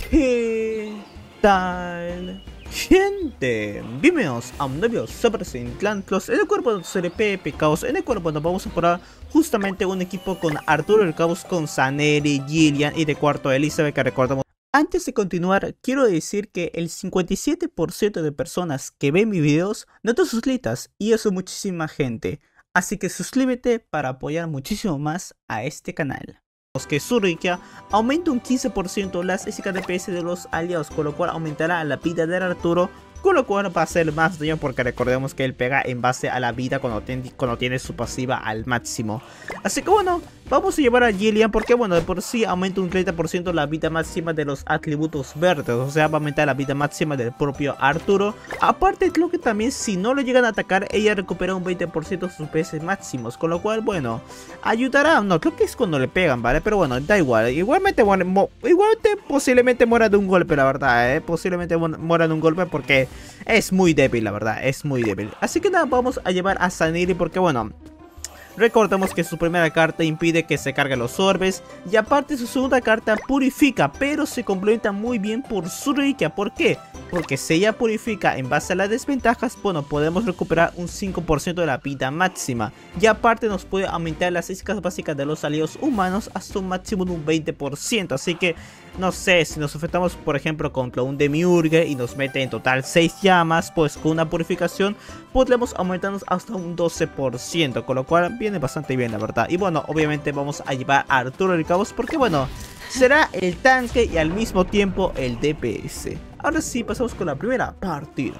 ¿Qué tal, gente? Bienvenidos a un nuevo Super Saiyan Clan Plus, en el cuerpo de CRP Caos, en el cual nos vamos a probar justamente un equipo con Arturo el Caos, con Zaneri, Gillian y de cuarto Elizabeth, que recordamos. Antes de continuar, quiero decir que el 57% de personas que ven mis videos no están suscritas, y eso es muchísima gente. Así que suscríbete para apoyar muchísimo más a este canal. Que Zurikia aumenta un 15% las SKDPS de los aliados, con lo cual aumentará la vida de Arturo, con lo cual va a hacer más daño, porque recordemos que él pega en base a la vida cuando tiene su pasiva al máximo. Así que bueno, vamos a llevar a Gillian, porque bueno, de por sí aumenta un 30% la vida máxima de los atributos verdes, o sea, va a aumentar la vida máxima del propio Arturo. Aparte, creo que también si no lo llegan a atacar, ella recupera un 20% de sus PS máximos, con lo cual, bueno, ayudará. No, creo que es cuando le pegan, ¿vale? Pero bueno, da igual, igualmente posiblemente muera de un golpe, la verdad, posiblemente muera de un golpe, porque es muy débil, la verdad, es muy débil. Así que nada, vamos a llevar a Zaneri, porque bueno, recordemos que su primera carta impide que se carguen los orbes, y aparte su segunda carta purifica, pero se complementa muy bien por Zurikia. ¿Por qué? Porque si ella purifica en base a las desventajas, bueno, podemos recuperar un 5% de la vida máxima, y aparte nos puede aumentar las físicas básicas de los aliados humanos hasta un máximo de un 20%, así que no sé, si nos enfrentamos por ejemplo contra un Demiurge y nos mete en total 6 llamas, pues con una purificación podremos aumentarnos hasta un 12%, con lo cual viene bastante bien, la verdad. Y bueno, obviamente vamos a llevar a Arturo el Caos, porque bueno, será el tanque y al mismo tiempo el DPS. Ahora sí, pasamos con la primera partida.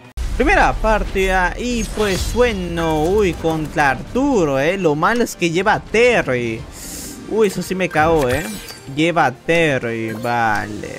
Y pues bueno, uy, contra Arturo, lo malo es que lleva a Terry. Uy, eso sí me cagó, lleva a Terry, vale.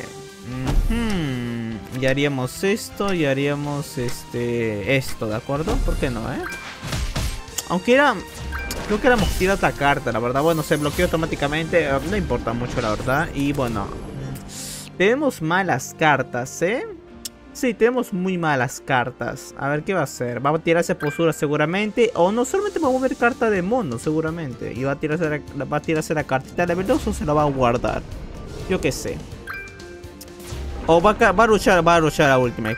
Y haríamos esto, y haríamos esto, ¿de acuerdo? ¿Por qué no, Aunque creo que éramos tirar otra carta, la verdad. Bueno, se bloqueó automáticamente, no importa mucho, la verdad. Y bueno, tenemos malas cartas, Sí, tenemos muy malas cartas. A ver qué va a hacer. Va a tirarse postura seguramente. O no, solamente va a mover carta de mono seguramente. Y va a tirarse la cartita de level 2, o se la va a guardar. Yo qué sé. O va a rushar la ultimate.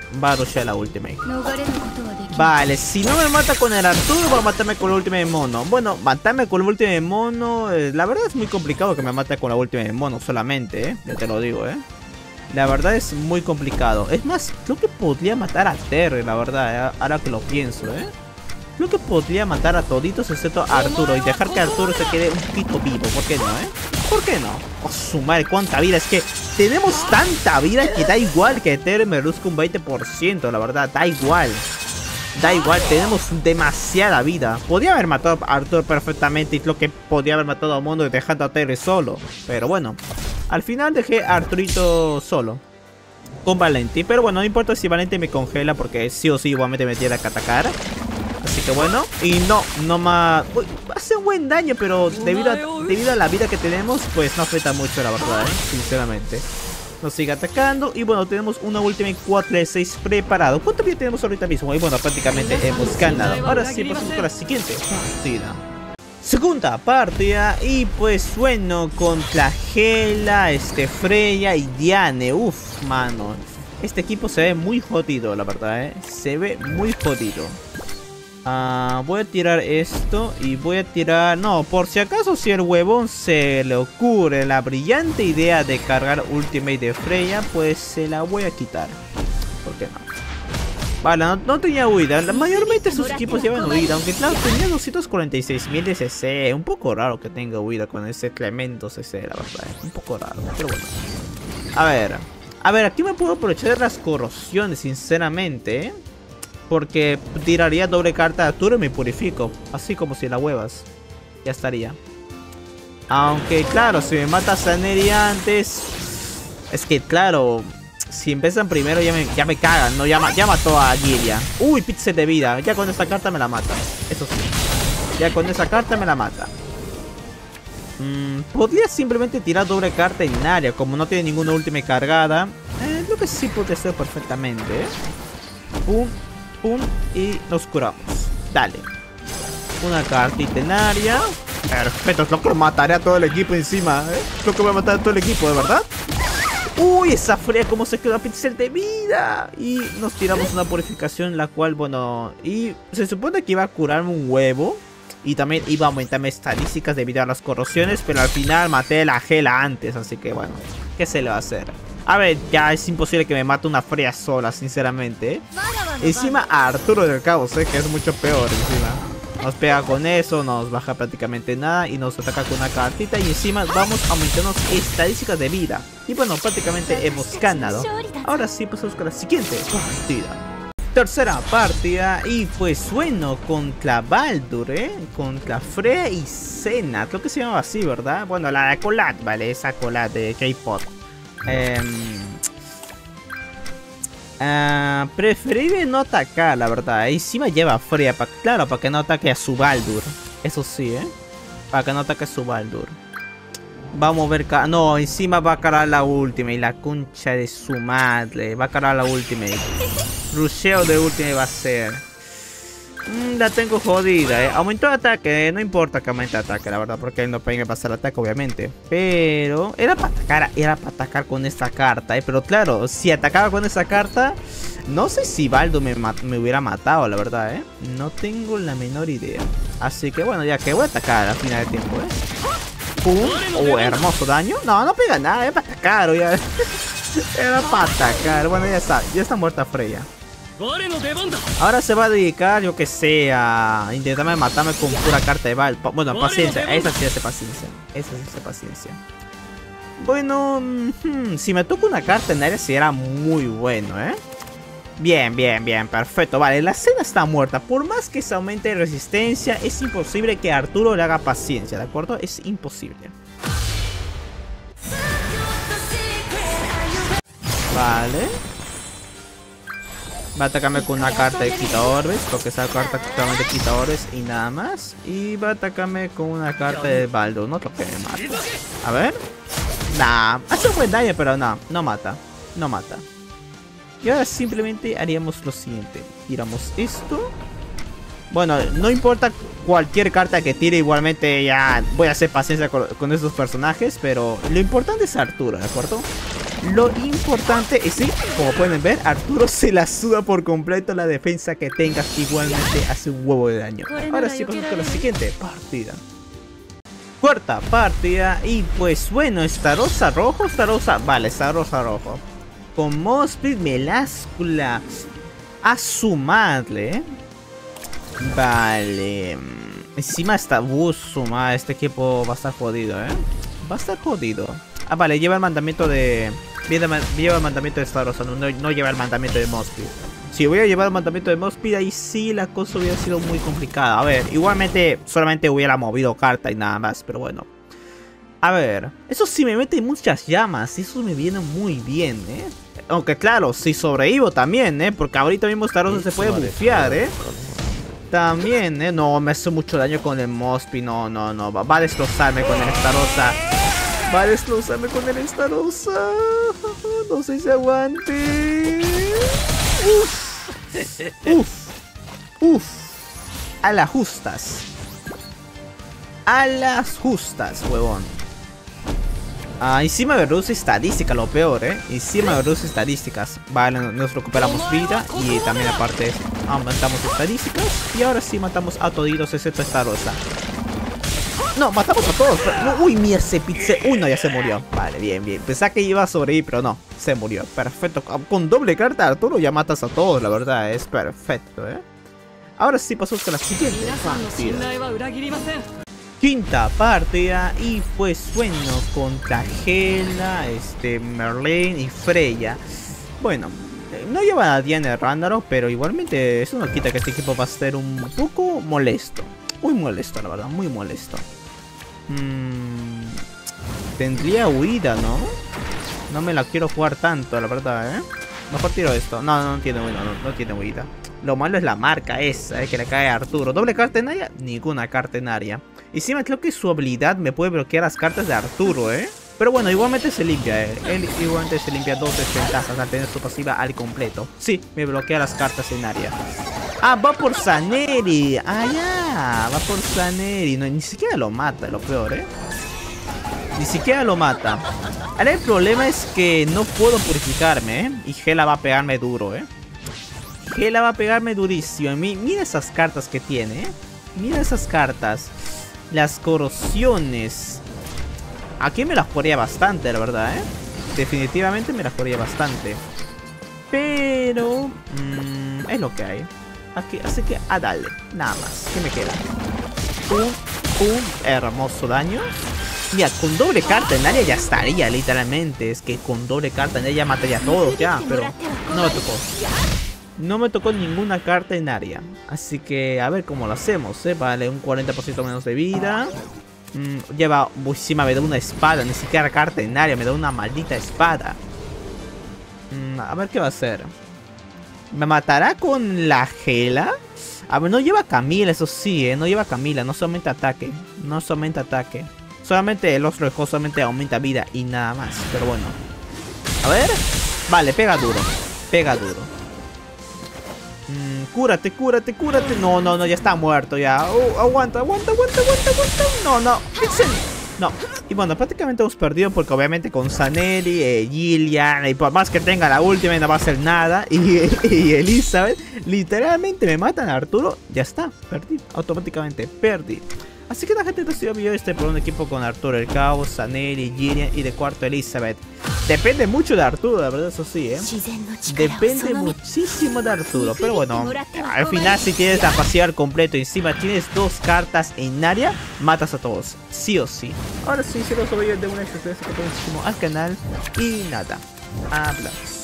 Vale, si no me mata con el Arturo, va a matarme con la última de mono. Bueno, matarme con la última de mono, la verdad es muy complicado que me mate con la última de mono solamente, ya te lo digo, La verdad es muy complicado. Es más, creo que podría matar a Terry, la verdad, ahora que lo pienso, Creo que podría matar a toditos excepto a Arturo y dejar que Arturo se quede un poquito vivo. ¿Por qué no, ¿Por qué no? Oh, su madre, cuánta vida. Es que tenemos tanta vida que da igual que Terry me reduzca un 20%, la verdad, da igual. Da igual, tenemos demasiada vida. Podría haber matado a Arturo perfectamente, y creo que podría haber matado a Mono dejando a Terry solo. Pero bueno, al final dejé a Arturito solo con Valenti. Pero bueno, no importa si Valenti me congela, porque sí o sí igualmente me tiene que atacar. Así que bueno, y no más. Hace un buen daño, pero debido a la vida que tenemos, pues no afecta mucho, la verdad, sinceramente. Nos sigue atacando, y bueno, tenemos una última 4 de 6 preparado. ¿Cuánto vida tenemos ahorita mismo? Y bueno, prácticamente hemos ganado. Ahora sí, pasamos con la siguiente partida. Segunda partida, y pues bueno, contra Gela, Freya y Diane. Uf, mano, este equipo se ve muy jodido, la verdad, se ve muy jodido. Voy a tirar esto y voy a tirar... No, por si acaso, si el huevón se le ocurre la brillante idea de cargar Ultimate de Freya, pues se la voy a quitar. ¿Por qué no? Vale, no tenía huida. Mayormente sus equipos llevan huida, aunque claro, tenía 246.000 de CC. Un poco raro que tenga huida con ese tremendo CC, la verdad. Un poco raro, pero bueno. A ver, aquí me puedo aprovechar de las corrosiones, sinceramente, porque tiraría doble carta de Arturo y me purifico. Así como si la huevas. Ya estaría. Aunque claro, si me mata Zaneri antes, es que claro, si empiezan primero ya me cagan, ¿no? Ya mató a Gillian. Uy, pixel de vida. Ya con esta carta me la mata. Eso sí. Ya con esa carta me la mata. Podría simplemente tirar doble carta en área. Como no tiene ninguna última cargada, creo que sí puede ser perfectamente, Pum. Y nos curamos. Dale. Una cartita en área. Perfecto, es lo que mataré a todo el equipo encima, Lo que voy a matar a todo el equipo, ¿de verdad? Uy, esa Freya como se quedó a pixel de vida. Y nos tiramos una purificación, la cual, bueno, y se supone que iba a curarme un huevo. Y también iba a aumentarme estadísticas debido a las corrosiones. Pero al final maté la Gela antes. Así que bueno, ¿qué se le va a hacer? A ver, ya es imposible que me mate una Freya sola, sinceramente, ¿eh? Encima a Arturo del Caos, que es mucho peor encima. Nos pega con eso, nos baja prácticamente nada y nos ataca con una cartita. Y encima vamos a aumentarnos estadísticas de vida. Y bueno, prácticamente hemos ganado. Ahora sí pasamos con la siguiente partida. Tercera partida y pues bueno, contra Baldur, contra Freya y Senna. Creo que se llama así, ¿verdad? Bueno, la de Colette, vale, esa Colette de K-Pop. Preferible no atacar, la verdad. Encima lleva a Freya, claro, para que no ataque a su Baldur. Eso sí, para que no ataque a su Baldur. Vamos a ver, no, encima va a cargar la última. Y la concha de su madre. Va a cargar la última. Rusheo de última va a ser. La tengo jodida, Aumentó el ataque, no importa que aumente el ataque, la verdad, porque él no puede pasar el ataque, obviamente. Pero era para atacar con esta carta, Pero claro, si atacaba con esa carta, no sé si Baldur me hubiera matado, la verdad, No tengo la menor idea. Así que bueno, ya que voy a atacar al final del tiempo, ¡Pum! ¡Oh, hermoso daño! No, no pega nada, es para atacar, ya. Era para atacar. Bueno, ya está muerta Freya. Ahora se va a dedicar, yo que sé, a intentarme matarme con pura carta de Val. Bueno, paciencia, esa sí hace paciencia. Esa sí hace paciencia. Bueno, si me toca una carta en área será muy bueno, Bien, bien, bien, perfecto. Vale, la Senna está muerta. Por más que se aumente resistencia, es imposible que Arturo le haga paciencia, ¿de acuerdo? Es imposible. Vale. Va a atacarme con una carta de quita orbes, porque esa carta claramente quita orbes y nada más. Y va a atacarme con una carta de Baldur, no creo que me mate. A ver. Nah, hace un buen daño, pero no mata. No mata. Y ahora simplemente haríamos lo siguiente. Tiramos esto. Bueno, no importa cualquier carta que tire, igualmente ya voy a hacer paciencia con estos personajes. Pero lo importante es Arturo, ¿de acuerdo? Lo importante es, sí, como pueden ver, Arturo se la suda por completo la defensa que tengas. Igualmente hace un huevo de daño. Ahora sí pasamos con la siguiente partida. Cuarta partida. Y pues bueno, Starosta rojo, vale, Starosta rojo. Con Mossplit, Meláscula. A su madre, Vale. Encima está Busuma. Este equipo va a estar jodido, Va a estar jodido. Ah, vale, lleva el mandamiento de... Lleva el mandamiento de Starosta, no lleva el mandamiento de Mossplit. Si voy a llevar el mandamiento de Mossplit, ahí sí la cosa hubiera sido muy complicada. A ver, igualmente solamente hubiera movido carta y nada más, pero bueno. A ver, eso sí me mete muchas llamas, eso me viene muy bien, Aunque claro, si sobrevivo también, porque ahorita mismo Starosta se puede bufear, También, no, me hace mucho daño con el Mossplit, no, va a destrozarme con el Starosta. Va a destrozarme con el Starosta. No sé si aguante. Uf. A las justas. A las justas, huevón. Encima de reduce estadística, lo peor, Encima de reduce estadísticas. Vale, nos recuperamos vida. Y también aparte aumentamos estadísticas. Y ahora sí matamos a toditos excepto a Starosta. No, matamos a todos. Uy, mira, ese pixel. Uy, no, ya se murió. Vale, bien. Pensaba que iba a sobrevivir, pero no. Se murió. Perfecto. Con doble carta, Arturo, ya matas a todos. La verdad, es perfecto, Ahora sí pasamos con la siguiente partida. Quinta partida. Y pues bueno, contra Gela, Merlin y Freya. Bueno, no lleva a Diana Ragnarok, pero igualmente eso no quita que este equipo va a ser un poco molesto. Muy molesto, la verdad, muy molesto. Tendría huida, ¿no? No me la quiero jugar tanto, la verdad, Mejor tiro esto. No tiene huida, no tiene huida. Lo malo es la marca esa, que le cae a Arturo. ¿Doble carta en área? Ninguna carta en área. Y encima creo que su habilidad me puede bloquear las cartas de Arturo, Pero bueno, igualmente se limpia, Él igualmente se limpia dos desventajas al tener su pasiva al completo. Sí, me bloquea las cartas en área. Ah, va por Zaneri. Ah, ya, va por Zaneri. No, ni siquiera lo mata, lo peor, Ni siquiera lo mata. Ahora el problema es que no puedo purificarme, ¿eh? Y Gela va a pegarme duro, ¿eh? Gela va a pegarme durísimo. Mira esas cartas que tiene, ¿eh? Mira esas cartas. Las corrosiones. Aquí me las jugaría bastante, la verdad, ¿eh? Definitivamente me las jugaría bastante. Pero... es lo que hay. Aquí, así que a darle. Nada más. ¿Qué me queda? Un hermoso daño. Mira, con doble carta en área ya estaría, literalmente. Es que con doble carta en área ya mataría a todos ya. Pero no me tocó. No me tocó ninguna carta en área. Así que a ver cómo lo hacemos, ¿eh? Vale, un 40% menos de vida. Lleva... Encima me da una espada. Ni siquiera carta en área. Me da una maldita espada. A ver qué va a hacer. ¿Me matará con la Gela? A ver, no lleva Camila, eso sí, no lleva Camila. No solamente ataque. No solamente ataque. Solamente el otro juego solamente aumenta vida y nada más. Pero bueno. A ver. Vale, pega duro. Pega duro. Cúrate, cúrate, cúrate. No, no, no, ya está muerto ya. Aguanta, aguanta, aguanta, aguanta, aguanta. No, no. No. Y bueno, prácticamente hemos perdido porque obviamente con Zanelli, Gillian, y por más que tenga la última no va a hacer nada. Y Elizabeth, literalmente me matan a Arturo. Ya está, perdí. Automáticamente, perdí. Así que la gente no se vio por un equipo con Arturo el Caos, Zanelli, Gillian y de cuarto Elizabeth. Depende mucho de Arturo, la verdad, eso sí, ¿eh? Depende muchísimo de Arturo. Pero bueno, al final si tienes la pasividad completo y encima tienes dos cartas en área, matas a todos, sí o sí. Ahora sí, si los sobrevivientes de una suscríbanse muchísimo al canal y nada, hablamos.